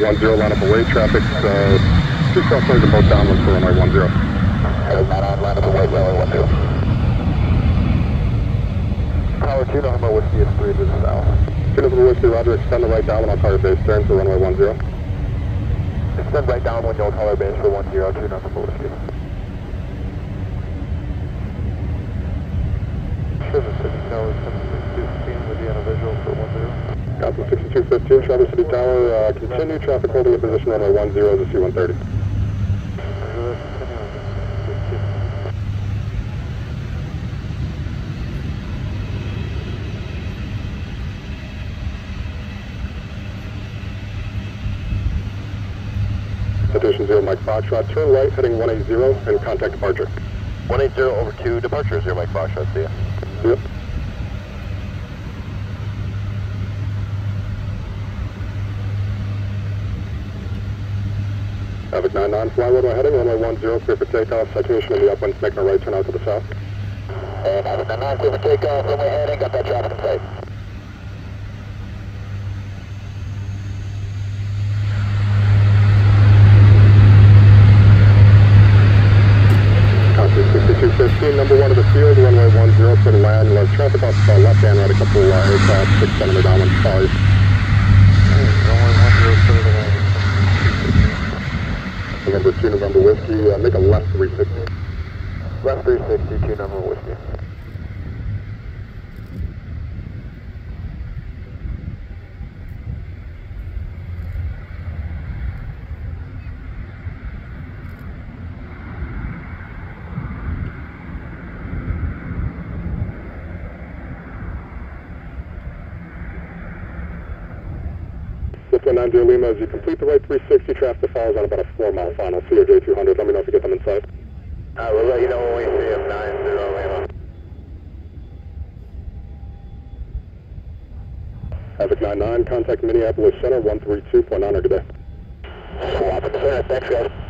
10, line up away traffic, 2 cross lanes and both downwinds for runway 10. Not on, line up away, runway 10. Tower 2, November Whiskey is 3 to the south. 2 November Whiskey, roger, extend the right down, I'll call your base turn for runway 10. Extend right down when you'll call our base for 10, 2 November Whiskey. Traverse City Tower, 76215 with you on a visual for 10. Copy 6215, Traverse City Tower, continue traffic holding in position runway 10 to C130. Citation 0 Mike Foxtrot, turn right heading 180 and contact departure. 180 over 2, departure 0 Mike Foxtrot, see ya. Yep. Havoc 99, fly runway heading, runway 10, clear for takeoff, citation in the upwinds, making a right turn out to the south. And Havoc 99, clear for takeoff, runway heading, got that traffic in sight. Copy 6215, number 1 of the field, runway 10, clear to land, left traffic off left hand, right a couple aircraft, 6 centimeter downwind, sorry. Runway 10, clear to land. November 2, November Whiskey, make a left 360. Left 360, 2 November Whiskey. Swift 19 Lima, as you complete the right 360, traffic follows on about a 4-mile final. CRJ 200, let me know if you get them in sight. We'll let you know when we see him, 90 Lima. Havoc 99, contact Minneapolis Center, 132.9 today. Swap in the center, thanks guys.